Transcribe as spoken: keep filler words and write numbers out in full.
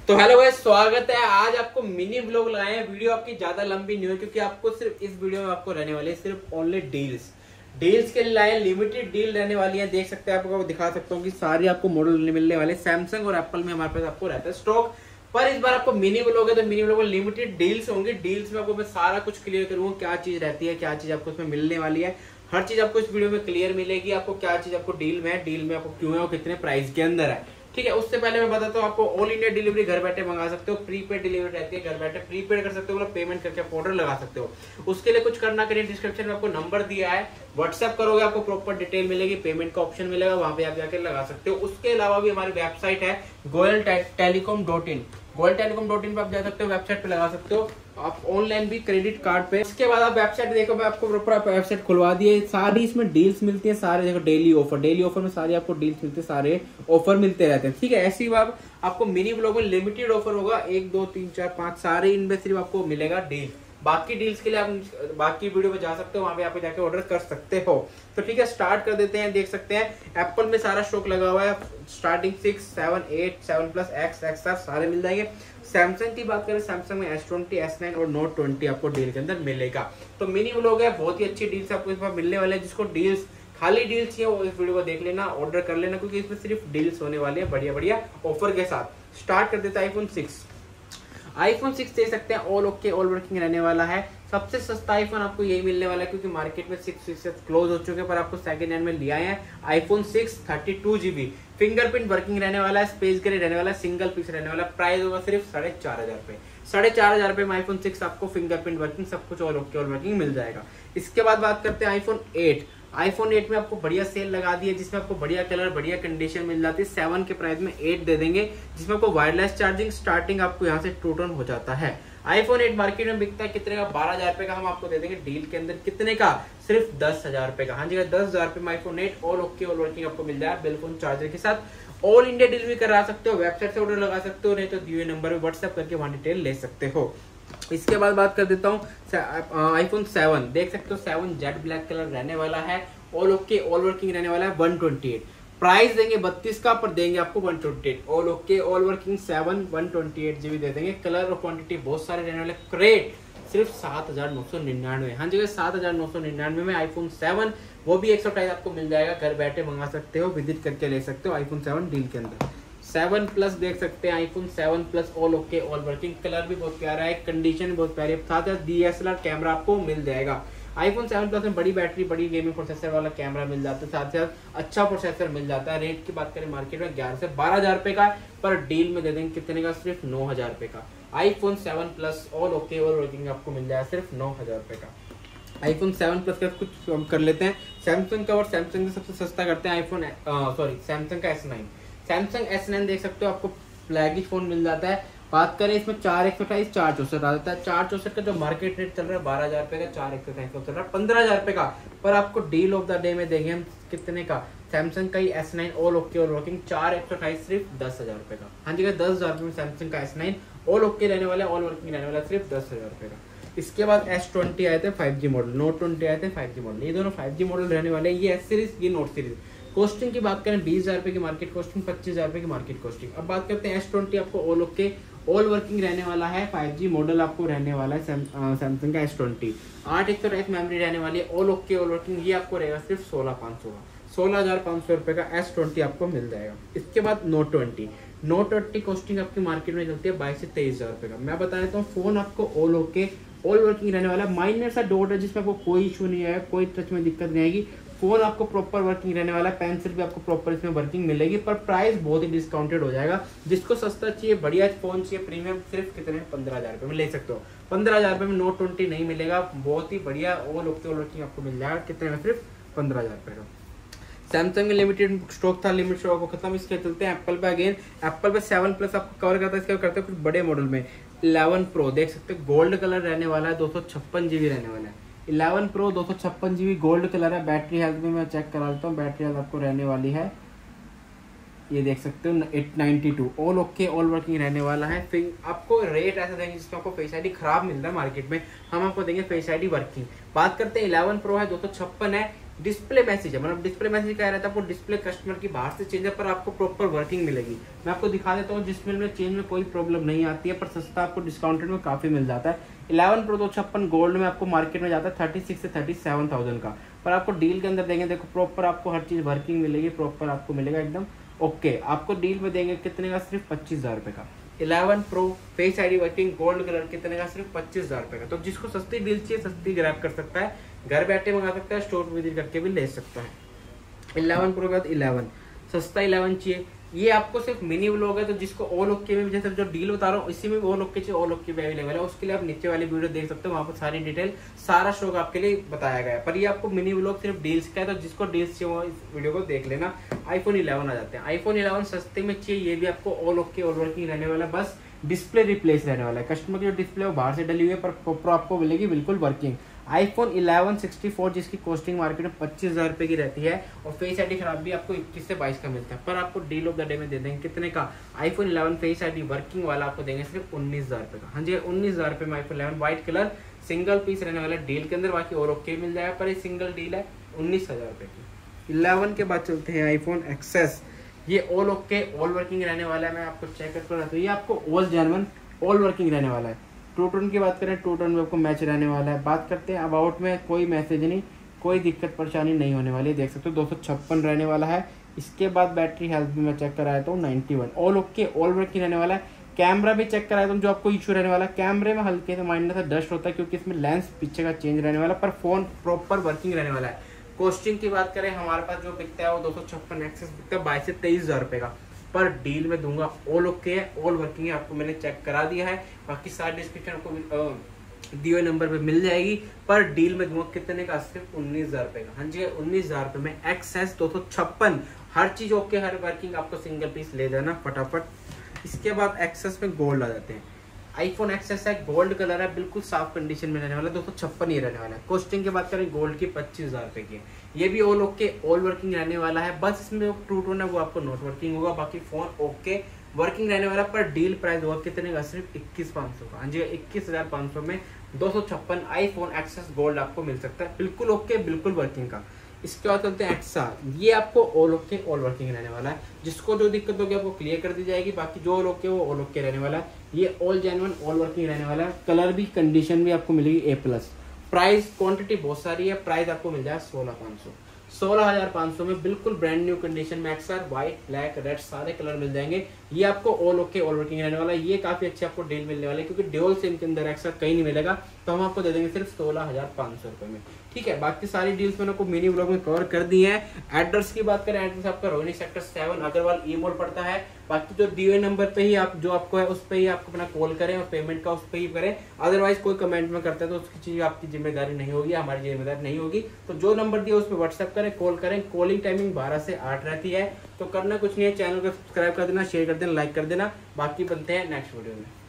तो hello guys, स्वागत है। आज आपको मिनी ब्लॉग लगाए हैं। वीडियो आपकी ज्यादा लंबी नहीं हो क्योंकि आपको सिर्फ इस वीडियो में आपको रहने वाले सिर्फ ओनली डील्स डील्स के लिए लाए। लिमिटेड डील रहने वाली है। देख सकते हैं, आपको दिखा सकता हूँ कि सारी आपको मॉडल मिलने वाले। सैमसंग और एप्पल में हमारे पास आपको रहता है स्टॉक, पर इस बार आपको मिनी ब्लॉग है तो मिनी ब्लॉग में लिमिटेड डील्स होंगे। डील्स में आपको मैं सारा कुछ क्लियर करूंगा, क्या चीज रहती है, क्या चीज आपको उसमें मिलने वाली है। हर चीज आपको इस वीडियो में क्लियर मिलेगी। आपको क्या चीज आपको डील में है, डील में आपको क्यों है और कितने प्राइस के अंदर है। ठीक है, उससे पहले मैं बताता हूँ आपको ऑल इंडिया डिलीवरी घर बैठे मंगा सकते हो। प्रीपेड डिलीवरी रहती है, घर बैठे प्रीपेड कर सकते हो, मतलब पेमेंट करके आप ऑर्डर लगा सकते हो। उसके लिए कुछ करना करिए, डिस्क्रिप्शन में आपको नंबर दिया है, व्हाट्सएप करोगे आपको प्रॉपर डिटेल मिलेगी, पेमेंट का ऑप्शन मिलेगा, वहां पे आप जाकर लगा सकते हो। उसके अलावा भी हमारी वेबसाइट है Goyal telecom dot in Goyal telecom dot in पे आप जा सकते हो, वेबसाइट पे लगा सकते हो आप ऑनलाइन भी क्रेडिट कार्ड पे। उसके बाद आप वेबसाइट देखो, मैं आपको प्रॉपर वेबसाइट खुलवा दिए। सारी इसमें डील्स मिलती है, सारे देखो डेली ऑफर डेली ऑफर में सारी आपको डील्स मिलती है, सारे ऑफर मिलते रहते हैं। ठीक है, ऐसी बात आपको मिनी ब्लॉग में लिमिटेड ऑफर होगा, एक दो तीन चार पांच सारे इनमें सिर्फ आपको मिलेगा डील। बाकी डील्स के लिए आप बाकी वीडियो में जा सकते हो, वहां पे आप जाके ऑर्डर कर सकते हो। तो ठीक है, स्टार्ट कर देते हैं। देख सकते हैं एप्पल में सारा स्टॉक लगा हुआ है। Starting six seven eight seven plus X X सारे मिल जाएंगे। सैमसंग की बात करें, सैमसंग में एस ट्वेंटी एस नाइन और नोट ट्वेंटी आपको डील के अंदर मिलेगा। तो मिनी ब्लॉग है, बहुत ही अच्छी डील्स आपको इसमें मिलने वाले हैं। जिसको डील्स खाली डील्स चाहिए वो इस वीडियो को देख लेना, ऑर्डर कर लेना, क्योंकि इसमें सिर्फ डील्स होने वाली है बढ़िया बढ़िया ऑफर के साथ। स्टार्ट कर देता है आईफोन सिक्स। आईफोन सिक्स दे सकते हैं, ऑल ओके ऑल वर्किंग रहने वाला है। सबसे सस्ता आईफोन आपको यही मिलने वाला है, क्योंकि मार्केट में सिक्स सिक्स क्लोज हो चुके हैं, पर आपको सेकंड हैंड में लिया है iPhone six thirty two GB fingerprint working रहने वाला है, स्पेस ग्रे रहने वाला है, सिंगल पीस रहने वाला है। प्राइस होगा सिर्फ साढ़े चार हजार रुपए साढ़े चार हजार रुपए में आईफोन सिक्स आपको फिंगरप्रिंट वर्किंग सब कुछ ऑल ओके ऑल वर्किंग मिल जाएगा। इसके बाद बात करते हैं आईफोन एट। आईफोन एट में आपको बढ़िया सेल लगा दी है, जिसमें आपको बढ़िया कलर बढ़िया कंडीशन मिल जाती है। सेवन के प्राइस में एट दे देंगे, जिसमें आपको वायरलेस चार्जिंग स्टार्टिंग आपको यहाँ से टू टन हो जाता है। आईफोन एट मार्केट में बिकता है कितने का? बारह हजार रुपए का। हम आपको दे देंगे डील के अंदर कितने का? सिर्फ दस हजार रुपए का। हाँ जी, दस हजार रुपए में iPhone eight all okay all working आपको मिल जाएगा, बिल्कुल चार्जर के साथ। ऑल इंडिया डिलीवरी करा सकते हो, वेबसाइट से ऑर्डर लगा सकते हो, नहीं तो दिए नंबर पे व्हाट्सएप करके वहां डिटेल ले सकते हो। इसके बाद बात कर देता हूँ आईफोन सेवन। देख सकते हो सेवन जेट ब्लैक कलर रहने वाला है, ऑल ओके ऑल वर्किंग रहने वाला है। वन ट्वेंटी एट प्राइस देंगे बत्तीस का, पर देंगे आपको one twenty eight all okay all working seven one twenty eight GB दे देंगे। कलर और क्वांटिटी बहुत सारे रहने वाले। क्रेट सिर्फ सात हजार नौ सौ निन्यानवे हाँ जी, सात हजार नौ सौ निन्यानवे में आईफोन सेवन, वो भी एक सौ प्राइस आपको मिल जाएगा। घर बैठे मंगा सकते हो, विजिट करके ले सकते हो आईफोन सेवन डील के अंदर। सेवन प्लस देख सकते हैं, iPhone seven plus all okay all working, colour भी बहुत प्यारा है, कंडीशन बहुत प्यारी है, साथ साथ डीएसएलआर कैमरा आपको मिल जाएगा। आईफोन सेवन प्लस में बड़ी बैटरी बड़ी गेमिंग प्रोसेसर वाला कैमरा मिल जाता है, साथ साथ अच्छा प्रोसेसर मिल जाता है। रेट की बात करें मार्केट में ग्यारह से बारह हजार रुपए का, पर डील में दे देंगे कितने का? सिर्फ नौ हजार रुपए का। IPhone seven plus all okay all working आपको मिल जाएगा सिर्फ नौ हजार रुपए का। आईफोन सेवन प्लस का कुछ हम कर लेते हैं सैमसंग का, और सैमसंग से सबसे सस्ता करते हैं आईफोन सॉरी सैमसंग का S nine. Samsung S nine देख सकते हो, आपको फ्लैगिश फोन मिल जाता है। बात करें इसमें चार एक सौ अठाईस चार चौसठ आ जाता है। चार चौसठ का जो मार्केट रेट चल रहा है बारह हजार रुपए का, चार एक सौ अठाईस चल रहा है पंद्रह हजार रुपए का, पर आपको डील ऑफ द डे में देंगे हम कितने का? सैमसंग का ही S nine all okay all working चार एक सौ अठाईस सिर्फ दस हजार रुपए का। हाँ जी, दस हजार रुपए में सैमसंग का एस नाइन ऑल ओके रहने वाला है, ऑल वर्किंग रहने वाला है, सिर्फ दस हजार रुपए का। इसके बाद एस ट्वेंटी आए थे five G model, note twenty आए थे फाइव जी मॉडल, ये दोनों फाइव जी मॉडल रहने वाले हैं। ये एस सीरीज, ये नोट सीरीज। कॉस्टिंग की बात करें बीस हजार रुपए की मार्केट कॉस्टिंग, पच्चीस हजार रुपए की मार्केट कॉस्टिंग। अब बात करते हैं एस ट्वेंटी, आपको ऑल ओके ऑल वर्किंग रहने वाला है, फाइव जी मॉडल आपको रहने वाला है सैमसंग का एस ट्वेंटी। आठ एक सौ अठाईस मेमोरी रहने वाली है, ऑल ओके ऑल वर्किंग। ये आपको रहेगा सिर्फ सोलह पाँच सौ का, सोलह हजार पाँच सौ रुपए का एस ट्वेंटी आपको मिल जाएगा। इसके बाद note twenty note twenty costing आपकी मार्केट में चलती है बाईस से तेईस हजार रुपए का। मैं बता देता हूँ, फोन आपको ऑल ओके ऑल वर्किंग रहने वाला है। माइनर सा डॉट है जिसमें आपको कोई इशू नहीं आएगा, कोई टच में दिक्कत नहीं आएगी। फोन आपको प्रॉपर वर्किंग रहने वाला है, पेंसिल भी आपको प्रॉपर इसमें वर्किंग मिलेगी, पर प्राइस बहुत ही डिस्काउंटेड हो जाएगा। जिसको सस्ता चाहिए, बढ़िया फोन चाहिए, प्रीमियम, सिर्फ कितने पंद्रह हजार रुपए में ले सकते हो। पंद्रह हजार रुपए में नोट ट्वेंटी नहीं मिलेगा, बहुत ही बढ़िया ऑल ओके ऑल वर्किंग आपको मिल जाएगा। कितने में? सिर्फ पंद्रह हजार रुपए का। सैमसंग में लिमिटेड स्टॉक था, लिमिटेड स्टॉक को खत्म। इसके चलते हैं एप्पल पे अगेन। एप्पल पे सेवन प्लस आपको कवर करता है, इसके करते हैं कुछ बड़े मॉडल में। इलेवन प्रो देख सकते हो, गोल्ड कलर रहने वाला है, दो सौ छप्पन जीबी रहने वाला है। इलेवन प्रो दो सौ छप्पन जीबी गोल्ड कलर है। बैटरी हेल्थ में मैं चेक करा देता हूँ, बैटरी हेल्थ आपको रहने वाली है, ये देख सकते हो eight ninety two all okay all working रहने वाला है। फिर आपको रेट ऐसा देंगे जिसमें आपको फेस आईडी खराब मिल रहा है मार्केट में, हम आपको देंगे फेस आईडी वर्किंग। बात करते हैं इलेवन प्रो है, दो सौ छप्पन है, डिस्प्ले मैसेज है, मतलब डिस्प्ले मैसेज क्या रहता है, आपको डिस्प्ले कस्टमर की बाहर से चेंज है पर आपको प्रॉपर वर्किंग मिलेगी। मैं आपको दिखा देता हूँ, डिस्प्ले में चेंज में कोई प्रॉब्लम नहीं आती है, पर सस्ता आपको डिस्काउंटेड में काफी मिल जाता है। इलेवन प्रो दो छप्पन गोल्ड में आपको मार्केट में जाता है थर्टी सिक्स से थर्टी सेवन थाउजेंड का, पर आपको डील के अंदर देंगे देखो प्रॉपर आपको हर चीज वर्किंग मिलेगी, प्रॉपर आपको मिलेगा एकदम ओके। आपको डील में देंगे कितने का, सिर्फ पच्चीस हजार रुपए का। Eleven pro face ID working gold colour कितने का, सिर्फ पच्चीस हजार रुपए का। तो जिसको सस्ती डील चाहिए सस्ती ग्रैब कर सकता है, घर बैठे मंगा सकता है, स्टोर विजिट करके भी ले सकता है। इलेवन प्रो के बाद इलेवन सस्ता इलेवन चाहिए, ये आपको सिर्फ मिनी व्लॉग है, तो जिसको ऑल ओके में जैसे जो डील बता रहा हूँ इसी में ऑल ओके चाहिए, ऑल ओके भी अवेलेबल है। उसके लिए आप नीचे वाली वीडियो देख सकते हो, वहाँ पर सारी डिटेल सारा स्टॉक आपके लिए बताया गया है। पर ये आपको मिनी व्लॉग सिर्फ डील्स का है, तो जिसको डील्स चाहिए वो इस वीडियो को देख लेना। आईफोन इलेवन आ जाते हैं, आईफोन इलेवन सस्ते में चाहिए, ये भी आपको ऑल ओके ऑल वर्किंग रहने वाला है, बस डिस्प्ले रिप्लेस रहने वाला है। कस्टमर की जो डिस्प्ले वो बाहर से डली हुई है पर प्रॉपर आपको मिलेगी बिल्कुल working. IPhone eleven sixty four जिसकी कॉस्टिंग मार्केट में पच्चीस हजार रुपए की रहती है और फेस आईडी खराब भी आपको इक्कीस से बाईस का मिलता है, पर आपको डील ऑफ द डे में दे देंगे कितने का, iPhone eleven face ID working वाला आपको देंगे सिर्फ उन्नीस हजार रुपए का। हाँ जी उन्नीस हजार रुपए में iPhone eleven white colour single piece रहने वाला डील के अंदर, बाकी और ओके मिल जाएगा, पर ये सिंगल डील है उन्नीस हजार रुपए की। इलेवन के बाद चलते हैं आईफोन एक्सेस, ये ऑल ओके ऑल वर्किंग रहने वाला है। मैं आपको चेक करता हूँ, तो ये आपको ऑल जेन्युइन ऑल वर्किंग रहने वाला है। टू टोन की बात करें, टू टोन में आपको मैच रहने वाला है। बात करते हैं अबाउट में, कोई मैसेज नहीं, कोई दिक्कत परेशानी नहीं होने वाली है, देख सकते हो दो सौ छप्पन रहने वाला है। इसके बाद बैटरी हेल्थ भी मैं चेक कराया था ninety one, all okay all working रहने वाला है। कैमरा भी चेक कराया था, जो आपको इशू रहने वाला है कैमरे में हल्के से माइनर सा डस्ट होता है क्योंकि इसमें लेंस पीछे का चेंज रहने वाला है, पर फोन प्रॉपर वर्किंग रहने वाला है। कॉस्टिंग की बात करें, हमारे पास जो बिकता है वो दो सौ छप्पन एक्सेस बिकता है बाईस से तेईस हजार रुपए का, पर डील में दूंगा ऑल ओके है ऑल वर्किंग है, आपको मैंने चेक करा दिया है। बाकी सारे डिस्क्रिप्शन आपको दिए हुए नंबर पे मिल जाएगी, पर डील में दूंगा कितने का, सिर्फ उन्नीस हजार रुपए का। हाँ जी उन्नीस हजार रुपए में एक्सेस दो सौ छप्पन हर चीज ओके हर वर्किंग, आपको सिंगल पीस ले देना फटाफट। इसके बाद एक्सेस में गोल्ड आ जाते हैं, आईफोन एक्सेस है गोल्ड कलर है, बिल्कुल साफ कंडीशन में रहने वाला है, दो सौ छप्पन ही रहने वाला है। कॉस्टिंग की बात करें गोल्ड की पच्चीस हजार रुपए की है, ये भी ऑल ओके ऑल वर्किंग रहने वाला है, बस इसमें जो टू टोन है वो आपको नॉट वर्किंग होगा, बाकी फोन ओके वर्किंग रहने वाला। पर डील प्राइस होगा कितने का, सिर्फ इक्कीस पाँच सौ का। हाँ जी इक्कीस हजार पाँच सौ में दो सौ छप्पन आईफोन एक्सेस गोल्ड आपको मिल सकता है, बिल्कुल ओके बिल्कुल वर्किंग का। इसके बाद चलते हैं एक्सा, ये आपको ऑल ओके ऑल वर्किंग रहने वाला है, जिसको जो दिक्कत होगी आपको क्लियर कर दी जाएगी, बाकी जो ऑल ओके वो ऑल ओके रहने वाला है। ये ऑल जेन्युइन ऑल वर्किंग रहने वाला है, कलर भी कंडीशन भी आपको मिलेगी ए प्लस। प्राइस क्वांटिटी बहुत सारी है, प्राइस आपको मिल जाएगा सोलह पाँच सौ सोलह हजार पाँच सौ में बिल्कुल ब्रांड न्यू कंडीशन में एक्सआर व्हाइट ब्लैक रेड सारे कलर मिल जाएंगे। ये आपको ऑल ओके ऑल वर्किंग रहने वाला है, ये काफी अच्छे आपको डील मिलने वाले क्योंकि ड्यूल सिम के अंदर एक्सआर कहीं नहीं मिलेगा, तो हम आपको दे देंगे सिर्फ सोलह हजार पाँच सौ रुपए में। ठीक है, बाकी सारी डील्स मैंने आपको मिनी ब्लॉग में कवर कर दी है। एड्रेस की बात करें, एड्रेस आपका Rohini sector seven Agarwal E mall पड़ता है। बाकी जो दिए नंबर पे ही आप जो आपको है उस पे ही आपको अपना कॉल करें और पेमेंट का उस पे ही करें, अदरवाइज कोई कमेंट में करता है तो उसकी चीज आपकी जिम्मेदारी नहीं होगी, हमारी जिम्मेदारी नहीं होगी। तो जो नंबर दिया उस पर व्हाट्सएप करें, कॉल करें। कॉलिंग टाइमिंग बारह से आठ रहती है, तो करना कुछ नहीं है, चैनल को सब्सक्राइब कर देना, शेयर कर देना, लाइक कर देना। बाकी बनते हैं नेक्स्ट वीडियो में।